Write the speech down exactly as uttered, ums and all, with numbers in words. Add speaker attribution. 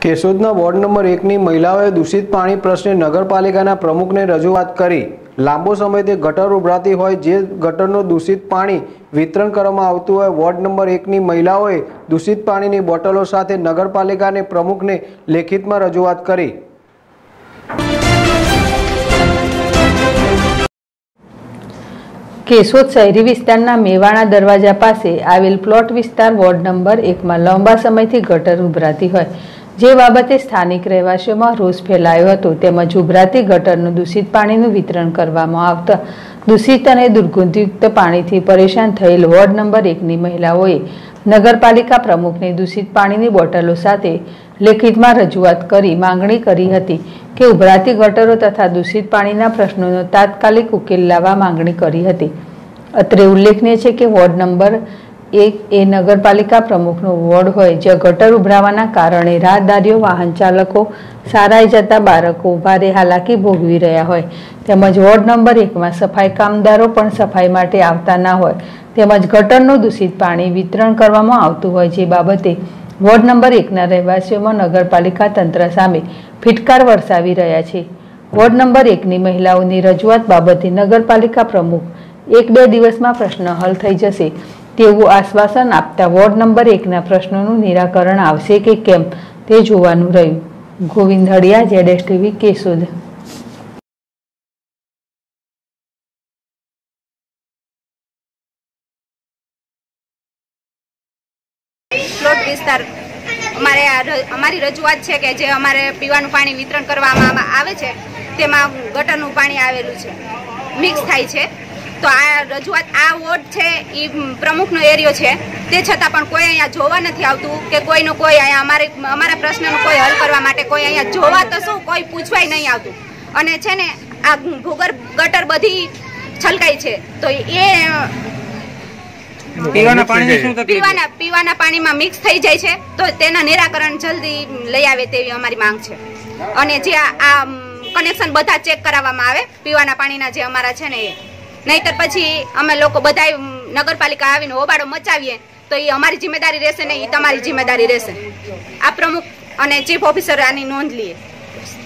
Speaker 1: કેશોદના ward number એકની મહિલાઓએ દૂષિત પાણી પ્રશ્ને નગરપાલિકાના પ્રમુખને રજૂઆત કરી। લાંબો સમયથી ગટર ઉભરાતી હોય જે ગટરનું દૂષિત પાણી વિતરણ કરવામાં આવતું હોય વોર્ડ નંબર એકની મહિલાઓએ દૂષિત પાણીની બોટલો સાથે નગરપાલિકાને પ્રમુખને લેખિતમાં રજૂઆત કરી।
Speaker 2: કેશોદ શહેરી વિસ્તારના મેવાણા દરવાજા પાસે આવેલ પ્લોટ વિસ્તાર વોર્ડ નંબર એકમાં લાંબા સમયથી ગટર ઉભરાતી હોય જે બાબતે સ્થાનિક રહેવાસીઓમાં રોષ ફેલાયો હતો। તેમજ ઉભરાતી ગટરનું દૂષિત પાણીનું વિતરણ કરવામાં આવતા દૂષિત અને દુર્ગંધયુક્ત પાણીથી પરેશાન થયેલ વોર્ડ નંબર એકની મહિલાઓએ નગરપાલિકા પ્રમુખને દૂષિત પાણીની બોટલો સાથે લેખિતમાં રજૂઆત કરી માંગણી કરી હતી કે ઉભરાતી ગટરો તથા દૂષિત પાણીના પ્રશ્નોનો તાત્કાલિક ઉકેલ લાવવા માંગણી કરી હતી। અત્રે ઉલ્લેખનીય છે કે વોર્ડ નંબર એક એ નગરપાલિકા પ્રમુખનો વોર્ડ હોય જ્યાં ગટર ઉભરાવાના કારણે રાહદારીઓ વાહન ચાલકો શાળાએ જતા બાળકો ભારે હાલાકી ભોગવી રહ્યા હોય તેમજ વોર્ડ નંબર એકમાં સફાઈ કામદારો પણ સફાઈ માટે આવતા ના હોય તેમજ ગટરનું દૂષિત પાણી વિતરણ કરવામાં આવતું હોય જે બાબતે વોર્ડ નંબર એકના રહેવાસીઓમાં નગરપાલિકા તંત્ર સામે ફિટકાર વરસાવી રહ્યા છે। વોર્ડ નંબર એકની મહિલાઓની રજૂઆત બાબતે નગરપાલિકા પ્રમુખ એક બે દિવસમાં પ્રશ્ન હલ થઈ જશે તેવું આશ્વાસન આપતા વોર્ડ નંબર એકના પ્રશ્નોનું નિરાકરણ આવશે કે કેમ તે જોવાનું રહ્યું। ગોવિંદ હડિયા, જેડેશ ટીવી, કેશોદ।
Speaker 3: પ્લોટ વિસ્તાર અમારે અમારી રજૂઆત છે કે જે અમારે પીવાનું પાણી વિતરણ કરવામાં આવે છે તેમાં ગટરનું પાણી આવેલું છે, મિક્સ થાય છે। તો આ રજૂઆત આ વોર્ડ છે એ પ્રમુખનો એરિયો છે તે છતાં પણ કોઈ અહીંયા જોવા નથી આવતું કે કોઈનો કોઈ અહીંયા અમારે અમારા પ્રશ્નનો કોઈ હલ કરવા માટે કોઈ અહીંયા જોવા તો શું કોઈ પૂછવાય નહીં આવતું। અને છે ને આ ભૂગર્ભ ગટર બધી છલકાઈ છે તો એ
Speaker 4: પીવાના પાણી શું તકલીફ
Speaker 3: પીવાના પીવાના પાણીમાં મિક્સ થઈ જાય છે તો તેના નિરાકરણ જલ્દી લઈ આવે તેવી અમારી માંગ છે। અને જે આ કનેક્શન બધા ચેક કરાવવામાં આવે પીવાના પાણીના જે અમારા છે ને એ નહીતર પછી અમે લોકો બધા નગરપાલિકા આવીને હોબાળો મચાવીએ તો એ અમારી જિમ્મેદારી રહેશે નહીં, એ તમારી જિમ્મેદારી રહેશે। આ પ્રમુખ અને ચીફ ઓફિસર આની નોંધ લઈએ।